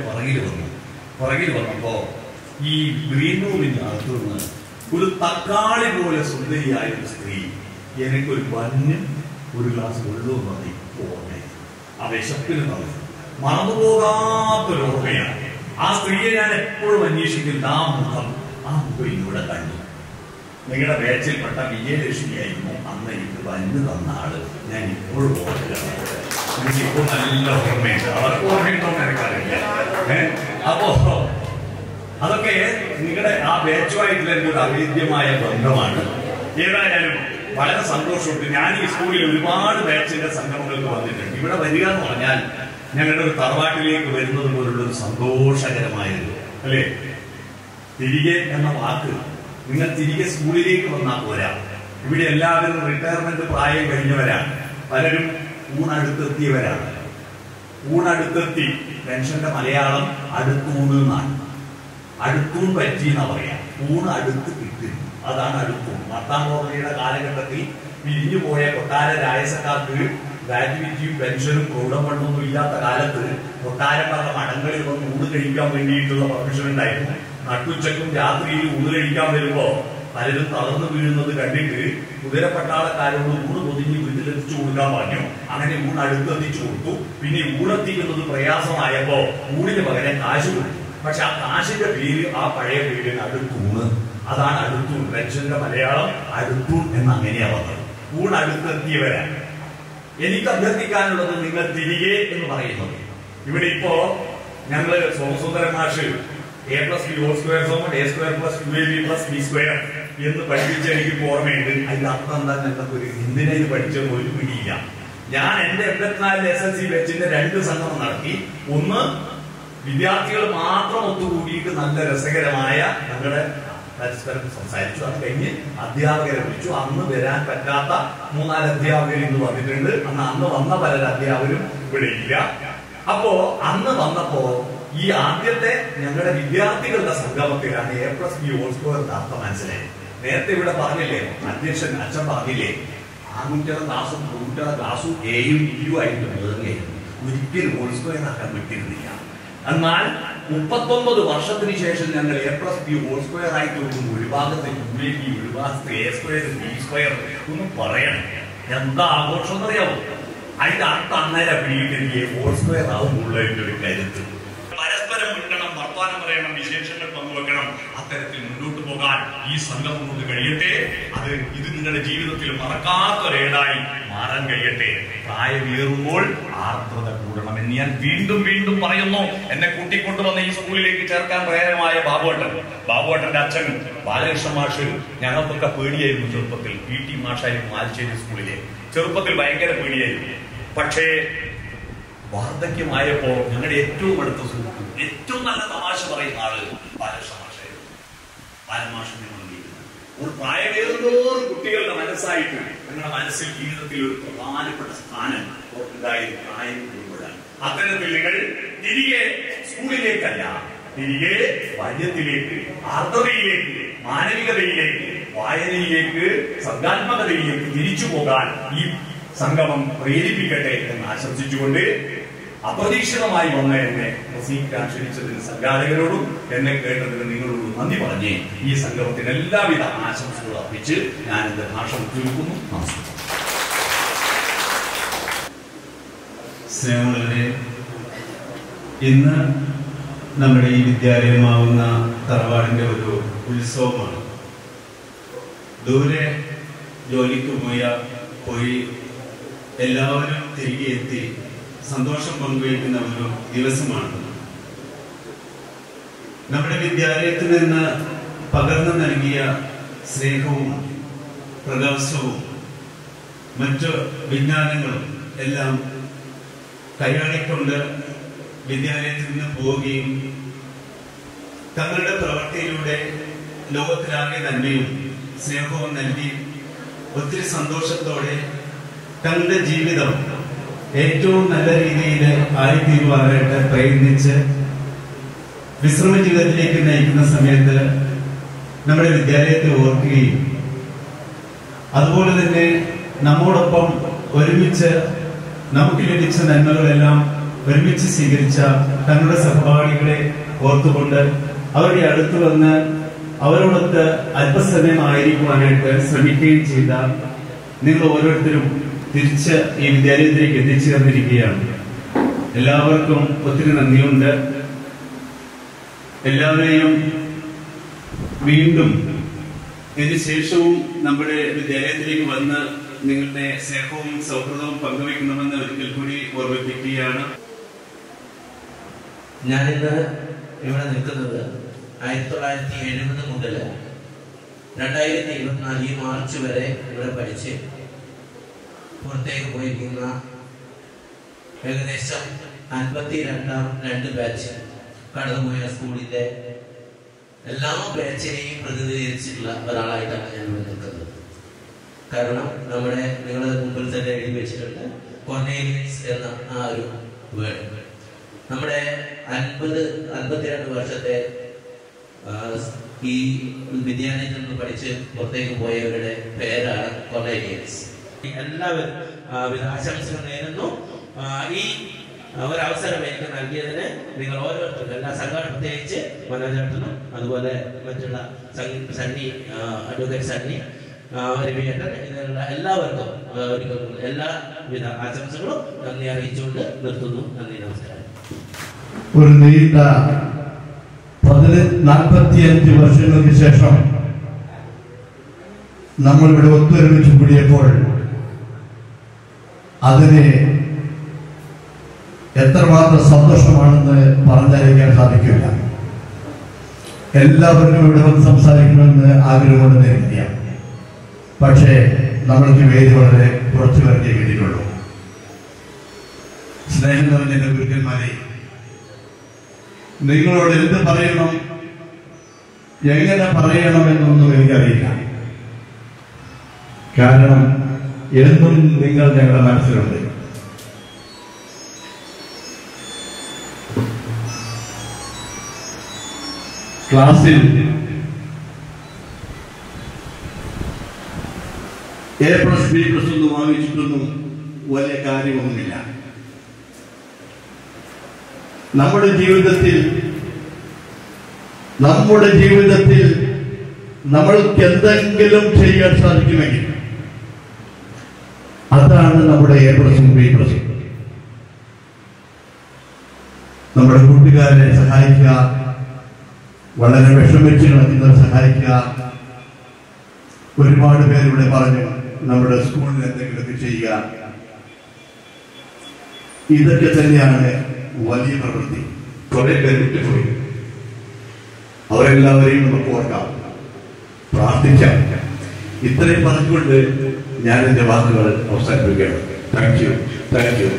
പുറകിൽ വന്നപ്പോ ഈ ഗ്രീൻ റൂമിന്റെ അകത്തുനിന്ന് ഒരു തക്കാളി പോലെ സുന്ദരിയായ ഒരു സ്ത്രീ എനിക്കൊരു ബന്നും ഒരു ഗ്ലാസ് വെള്ളവും മതി ഓർമ്മ. ആ വിശപ്പിന് തന്നു മറന്നുപോകാത്തൊരു ഓർമ്മയാണ്. ആ സ്ത്രീയെ ഞാൻ എപ്പോഴും അന്വേഷിക്കുന്ന ആ മുഖം ഇവിടെ കണ്ടു. നിങ്ങളുടെ ബാച്ചിൽപ്പെട്ട വിജയലക്ഷ്മിയായിരുന്നു അന്ന് എനിക്ക് ബന്ന് തന്ന ആള്. ഞാൻ ഇപ്പോഴും ഓർക്കുകയാണ്. എനിക്കിപ്പോൾ നല്ല ഓർമ്മയുണ്ട്. അവർക്ക് ഓർമ്മയുണ്ടോന്ന് എനിക്കറിയില്ല. അപ്പോ അതൊക്കെ നിങ്ങളുടെ ആ ബാച്ചുമായിട്ടുള്ള ഒരു അഭേദ്യമായ ബന്ധമാണ്. ഏതായാലും വളരെ സന്തോഷമുണ്ട്. ഞാൻ ഈ സ്കൂളിൽ ഒരുപാട് ബാച്ചിന്റെ സംഗമങ്ങൾക്ക് വന്നിട്ടുണ്ട്. ഇവിടെ വരിക എന്ന് പറഞ്ഞാൽ ഞങ്ങളുടെ ഒരു തറവാട്ടിലേക്ക് വരുന്നത് പോലുള്ള ഒരു സന്തോഷകരമായത് അല്ലേ. തിരികെ എന്ന വാക്ക്, നിങ്ങൾ തിരികെ സ്കൂളിലേക്ക് വന്നാൽ പോരാ. ഇവിടെ എല്ലാവരും റിട്ടയർമെന്റ് പ്രായം കഴിഞ്ഞവരാണ്. പലരും ഊണടുത്തെത്തിയവരാണ്. ഊണടുത്തെത്തി പെൻഷന്റെ മലയാളം അടുത്തൂണ് എന്നാണ്. അടുത്തൂൺ പറ്റി എന്നാ പറയാ. ഊണ് അടുത്ത് കിട്ടും, അതാണ് അടുത്തൂൺ. 10ാം കോളനിയുടെ കാലഘട്ടത്തിൽ പിരിഞ്ഞു പോയ കൊട്ടാര രായസക്കാർക്ക് ഗ്രാജുവേറ്റിയും പെൻഷനും പ്രൗഢമണ്ണൊന്നും ഇല്ലാത്ത കാലത്ത് കൊട്ടാരം പറഞ്ഞ മഠങ്ങളിൽ വന്ന് ഊണ് കഴിക്കാൻ വേണ്ടിയിട്ടുള്ള പെർമിഷൻ ഉണ്ടായിരുന്നു. നട്ടുച്ചക്കും രാത്രിയിൽ ഊണ് കഴിക്കാൻ വരുമ്പോ പലരും തളർന്നു വീഴുന്നത് കണ്ടിട്ട് കുതിരപ്പട്ടാളക്കാരോട് ഊണ് പൊതിഞ്ഞ് വീട്ടിലെത്തിച്ചു കൊടുക്കാൻ പറഞ്ഞു. അങ്ങനെ ഊണ് അടുത്തെത്തിച്ചു കൊടുത്തു. പിന്നെ ഊണെത്തിക്കുന്നത് പ്രയാസമായപ്പോ ഊണിന് പകരം കാശ് കൊടുത്തു. പക്ഷെ ആ കാശിന്റെ പേര്, ആ പഴയ പേരിന് അടുത്തൂണ്. അതാണ് അടുത്തൂൺ. പെൻഷന്റെ മലയാളം അടുത്തൂൺ എന്ന് അങ്ങനെയാ വന്നത്. ഊണ് അടുത്തെത്തിയവരാണ്. എനിക്ക് അഭ്യർത്ഥിക്കാനുള്ളത് നിങ്ങൾ തിരികെ എന്ന് പറയുന്നത്. ഇവിടെ ഇപ്പോ ഞങ്ങള് സോമസുന്ദരൻ മാഷ് A+B² A²+2AB+B² എന്ന് പഠിപ്പിച്ച എനിക്ക് ഓർമ്മയുണ്ട്. അതിന്റെ അർത്ഥം എന്താ ഞങ്ങൾക്കൊരു എന്തിനാ ഇത് പഠിച്ചത് ഒരു പിടിയില്ല. ഞാൻ എന്റെ 84 SSLC ബാച്ചിന്റെ 2 സംഗമം നടത്തി. ഒന്ന് വിദ്യാർത്ഥികൾ മാത്രം ഒത്തുകൂടിയിട്ട് നല്ല രസകരമായ ഞങ്ങളുടെ പരസ്പരം സംസാരിച്ചു. അത് കഴിഞ്ഞ് അധ്യാപകരെ വിളിച്ചു. അന്ന് വരാൻ പറ്റാത്ത 3-4 അധ്യാപകർ ഇന്ന് വന്നിട്ടുണ്ട്. അന്ന് വന്ന പല അധ്യാപകരും ഇവിടെ ഇല്ല. അപ്പോ അന്ന് വന്നപ്പോ ഈ ആദ്യത്തെ ഞങ്ങളുടെ വിദ്യാർത്ഥികളുടെ സംഗമത്തിലാണ് A+B² അർത്ഥം മനസ്സിലായി. നേരത്തെ ഇവിടെ പറഞ്ഞില്ലേ, അച്ഛൻ പറഞ്ഞില്ലേ, ആൺകുട്ടിയുടെ ക്ലാസും പെൺകുട്ടിയുടെ ക്ലാസും Aയും Bയും ആയിട്ട് ഒരിക്കലും ഹോൾ സ്ക്വയർ ആക്കാൻ പറ്റിയിരുന്നില്ല. എന്നാൽ 39 വർഷത്തിന് ശേഷം ഞങ്ങൾ A+B² ആയിട്ട് നോക്കുമ്പോൾ ഒരു ഭാഗത്ത് UAB, ഒരു ഭാഗത്ത് A² B² ഒന്നും പറയണം. എന്താ ആഘോഷം എന്നറിയാമോ? അതിന്റെ അർത്ഥം അന്നേരം പിടിയിട്ട് A² ആവുമ്പോൾ ഒരു കരുത്ത്. പരസ്പരം മുന്നണം, വർത്തമാനം പറയണം, വിശേഷങ്ങൾ പങ്കുവെക്കണം. അത്തരത്തിൽ മുന്നോട്ട് പോകാൻ ഈ സംഗമം കൊണ്ട് കഴിയട്ടെ. ഇത് നിങ്ങളുടെ ജീവിതത്തിൽ മറക്കാത്തൊരേടായി മാറാൻ കഴിയട്ടെ. പ്രായമേറുമ്പോൾ ആർദ്രത കൂടണമെന്ന് ഞാൻ വീണ്ടും വീണ്ടും പറയുന്നു. എന്നെ കൂട്ടിക്കൊണ്ടുവന്ന ഈ സ്കൂളിലേക്ക് ചേർക്കാൻ പ്രേരമായ ബാബുവേട്ടന്റെ അച്ഛൻ ബാലകൃഷ്ണ മാഷ്. ഞങ്ങൾക്കൊക്കെ പേടിയായിരുന്നു ചെറുപ്പത്തിൽ. PT മാഷായിരുന്നു ആൽശ്ശേരി സ്കൂളിലെ. ചെറുപ്പത്തിൽ ഭയങ്കര പേടിയായിരുന്നു. പക്ഷേ വാർദ്ധക്യമായപ്പോ ഞങ്ങളുടെ ഏറ്റവും അടുത്ത സുഹൃത്ത്, ഏറ്റവും നല്ല തമാശ പറയുന്ന ആള് ബാലകൃഷ്ണ മാഷായിരുന്നു. ബാലമാഷിനെ ഒരു പ്രായമേറുന്നോറും കുട്ടികളുടെ മനസ്സായിട്ട് ഞങ്ങളുടെ മനസ്സിൽ ജീവിതത്തിൽ ഒരു പ്രധാനപ്പെട്ട സ്ഥാനം ഉണ്ടായിരുന്നു. പ്രായം കൂടുമ്പോഴാണ്. അത്തരത്തിൽ നിങ്ങൾ തിരികെ സ്കൂളിലേക്കല്ല, തിരികെ ബാല്യത്തിലേക്ക്, ആർദ്രതയിലേക്ക്, മാനവികതയിലേക്ക്, വായനയിലേക്ക്, സർഗാത്മകതയിലേക്ക് തിരിച്ചു പോകാൻ ഈ സംഗമം പ്രേരിപ്പിക്കട്ടെ എന്ന് ആശംസിച്ചുകൊണ്ട് അപ്രതീക്ഷിതമായി വന്ന എന്നെ പ്രസംഗിക്കാൻ ക്ഷണിച്ചതിന് സംഘാടകരോടും എന്നെ കേട്ടതിന് നിങ്ങളോടും നന്ദി പറഞ്ഞ് ഈ സംഗമത്തിന് എല്ലാവിധ ആശംസകളും അർപ്പിച്ച് ഞാൻ എന്റെ ഭാഷണം ചുരുക്കുന്നു. നമസ്കാരം. സ്നേഹമുള്ളവരെ, ഇന്ന് നമ്മുടെ ഈ വിദ്യാലയമാവുന്ന തറവാടിന്റെ ഒരു ഉത്സവമാണ്. ദൂരെ ജോലിക്ക് പോയി എല്ലാവരും തിരികെ എത്തി സന്തോഷം പങ്കുവയ്ക്കുന്ന ഒരു ദിവസമാണ്. നമ്മുടെ വിദ്യാലയത്തിൽ നിന്ന് പകർന്നു നൽകിയ സ്നേഹവും പ്രകാശവും മറ്റു വിജ്ഞാനങ്ങളും എല്ലാം കൈയാളിക്കൊണ്ട് വിദ്യാലയത്തിൽ നിന്ന് പോവുകയും തങ്ങളുടെ പ്രവൃത്തിയിലൂടെ ലോകത്തിലാകെ നന്മയും സ്നേഹവും നൽകി ഒത്തിരി സന്തോഷത്തോടെ തങ്ങളുടെ ജീവിതം ഏറ്റവും നല്ല രീതിയിൽ ആയിത്തീരുവാനായിട്ട് പ്രയത്നിച്ച് വിശ്രമ ജീവിതത്തിലേക്ക് നയിക്കുന്ന സമയത്ത് നമ്മുടെ വിദ്യാലയത്തെ ഓർക്കുകയും അതുപോലെ തന്നെ നമ്മോടൊപ്പം ഒരുമിച്ച് നമുക്ക് ലഭിച്ച നന്മകളെല്ലാം ഒരുമിച്ച് സ്വീകരിച്ച തങ്ങളുടെ സഹപാഠികളെ ഓർത്തുകൊണ്ട് അവരുടെ അടുത്ത് വന്ന് അവരോടൊത്ത് അല്പസമയം ആയിരിക്കുവാനായിട്ട് ശ്രമിക്കുകയും ചെയ്ത നിങ്ങൾ ഓരോരുത്തരും തിരിച്ച് ഈ വിദ്യാലയത്തിലേക്ക് എത്തിച്ചേർന്നിരിക്കുകയാണ്. എല്ലാവർക്കും ഒത്തിരി നന്ദിയുണ്ട്. എല്ലാവരെയും വീണ്ടും ഇതിനുശേഷവും നമ്മുടെ വിദ്യാലയത്തിലേക്ക് വന്ന് നിങ്ങളുടെ സ്നേഹവും സൗഹൃദവും പങ്കുവയ്ക്കണമെന്ന് ഒരിക്കൽ കൂടി ഓർമ്മിപ്പിക്കുകയാണ്. ഞാനിന്ന് ഇവിടെ നിൽക്കുന്നത് 1970 മുതൽ 2024 മാർച്ച് വരെ ഇവിടെ പഠിച്ച് പുറത്തേക്ക് പോയിരിക്കുന്ന ഏകദേശം 52 ബാച്ച് കടന്നുപോയ സ്കൂളിന്റെ എല്ലാ ബാച്ചിനെയും പ്രതിനിധീകരിച്ചിട്ടുള്ള ഒരാളായിട്ടാണ് ഞാൻ ഇവിടെ നിൽക്കുന്നത്. കാരണം നിങ്ങളുടെ മുമ്പിൽ തന്നെ എഴുതി വെച്ചിട്ടുണ്ട് കൊർണേലിയസ് എന്ന ആ ഒരു വേർഡ്. നമ്മുടെ 52 വർഷത്തെ ഈ വിദ്യാലയത്തിൽ നിന്ന് പഠിച്ച് പുറത്തേക്ക് പോയവരുടെ പേരാണ് കൊർണേലിയസ്. എല്ലാവരും ആശംസകൾ നേരുന്നു. ഈ ഒരവസരം എനിക്ക് നൽകിയതിന് നിങ്ങൾ ഓരോരുത്തരും, എല്ലാ സംഘടന പ്രത്യേകിച്ച് മനോജേട്ടനും അതുപോലെ മറ്റുള്ള സണ്ണി, അഡ്വക്കേറ്റ് സണ്ണി, രവിയേട്ടൻ, ഇതിനുള്ള എല്ലാവർക്കും എല്ലാവിധ ആശംസകളും നന്ദി അറിയിച്ചുകൊണ്ട് നിർത്തുന്നു. നന്ദി, നമസ്കാരം. ഒരു നീണ്ട 45 വർഷങ്ങൾക്ക് ശേഷം നമ്മൾ ഇവിടെ ഒത്തൊരുമിച്ച് കൂടിയപ്പോൾ അതിന് എത്രമാത്രം സന്തോഷമാണെന്ന് പറഞ്ഞറിയിക്കാൻ സാധിക്കില്ല. എല്ലാവർക്കും ഇവിടെ വന്ന് സംസാരിക്കണമെന്ന് ആഗ്രഹമുണ്ടെന്ന് എനിക്കറിയാം. പക്ഷേ നമ്മൾക്ക് വേദി വളരെ കുറച്ചു പേർക്കേ കിട്ടിയിട്ടുള്ളൂ. സ്നേഹം നിറഞ്ഞ എന്റെ ഗുരുക്കന്മാരെ, നിങ്ങളോട് എന്ത് പറയണം, എങ്ങനെ പറയണമെന്നൊന്നും എനിക്കറിയില്ല. കാരണം എന്നും നിങ്ങൾ ഞങ്ങളുടെ മനസ്സിലുണ്ട്. ക്ലാസ്സിൽ A+B+ ഒന്നും വാങ്ങിച്ചിട്ടൊന്നും വലിയ കാര്യമൊന്നുമില്ല. നമ്മുടെ ജീവിതത്തിൽ നമ്മുടെ ജീവിതത്തിൽ നമ്മൾക്ക് എന്തെങ്കിലും ചെയ്യാൻ സാധിക്കുമെങ്കിൽ അതാണ് നമ്മുടെ എ പ്ലസും ബി പ്ലസും. നമ്മുടെ കൂട്ടുകാരെ സഹായിക്കുക, വളരെ വിഷമിച്ച് കിടക്കുന്നവരെ സഹായിക്കുക. ഒരുപാട് പേരിവിടെ പറഞ്ഞു നമ്മുടെ സ്കൂളിൽ എന്തെങ്കിലുമൊക്കെ ചെയ്യുക. ഇതൊക്കെ തന്നെയാണ് വലിയ പ്രവൃത്തി. കുറെ പേർ വിട്ടുപോയി, അവരെല്ലാവരെയും നമുക്ക് ഓർക്കാം, പ്രാർത്ഥിക്കാം. ഇത്രയും പറഞ്ഞുകൊണ്ട് ഞാൻ എന്റെ വാക്കുകൾ അവസാനിപ്പിക്കുകയാണ്. Thank you, thank you.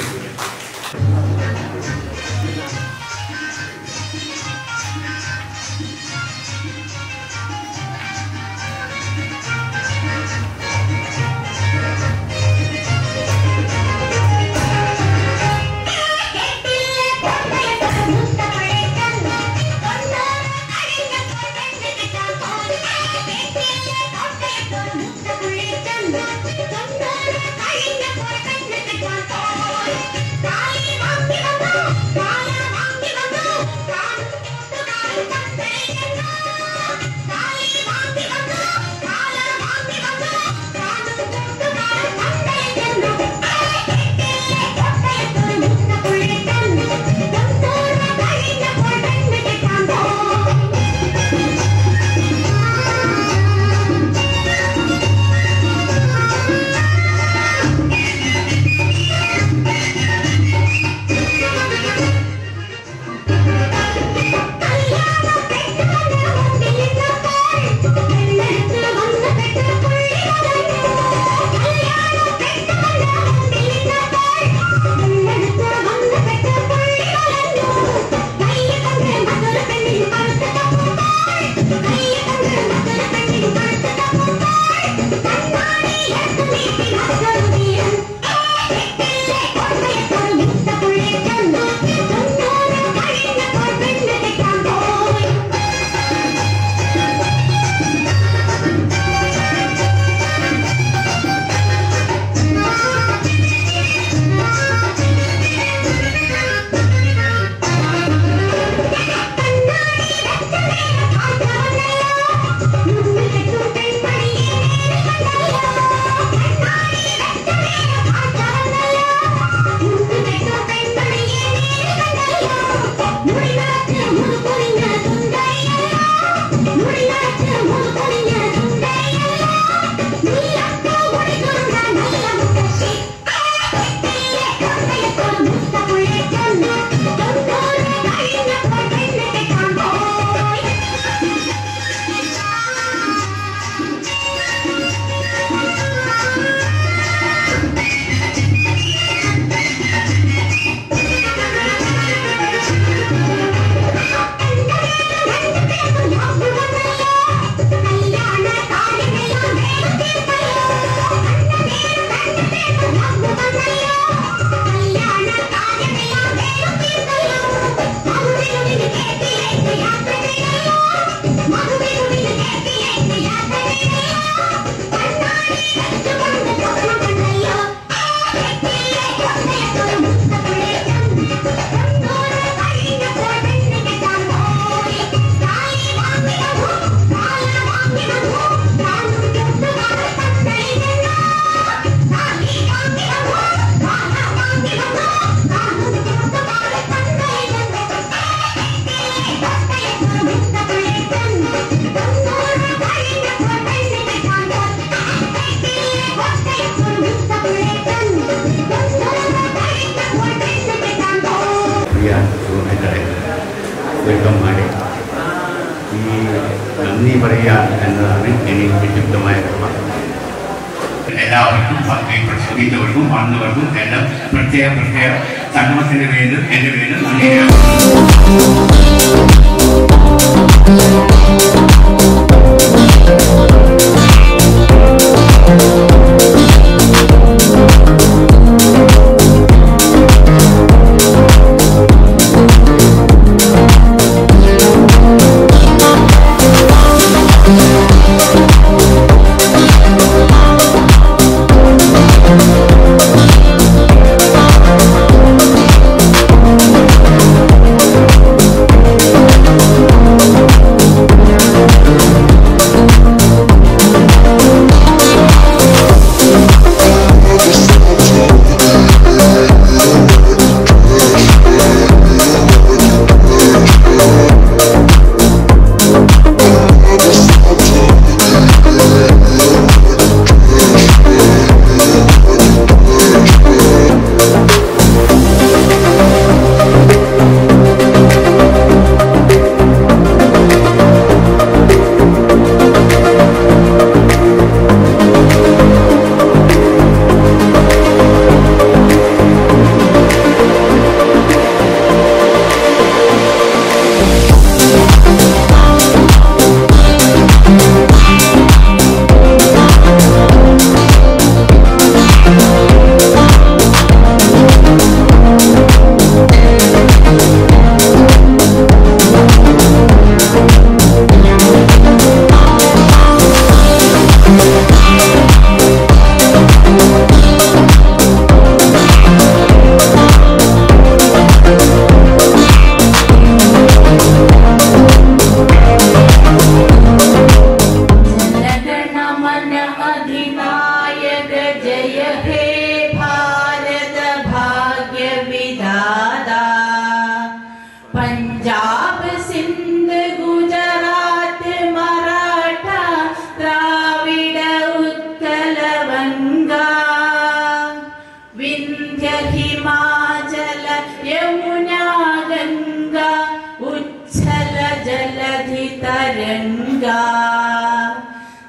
ദീർഘമായി ഈ നന്ദി പറയുക എന്നതാണ് എനിക്ക് വിശുദ്ധമായ കർമ്മം. എല്ലാവർക്കും പ്രസംഗിച്ചവർക്കും വന്നവർക്കും എല്ലാം പ്രത്യേക സംഗമത്തിന്റെ പേരിൽ എൻ്റെ പേരിൽ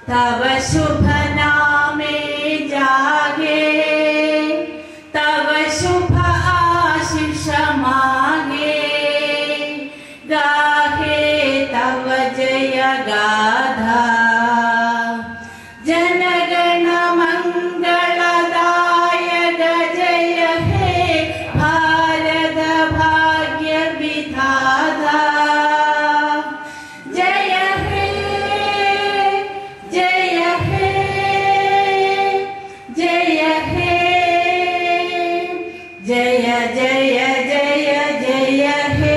तव शुभ नामे जागे, तव शुभ आशीष मांगे, गाहे तव जय गाथा। जनगण मंगलदायक जय हे भारत भाग्य विधाता। जय हे जय हे जय हे जय जय जय जय हे।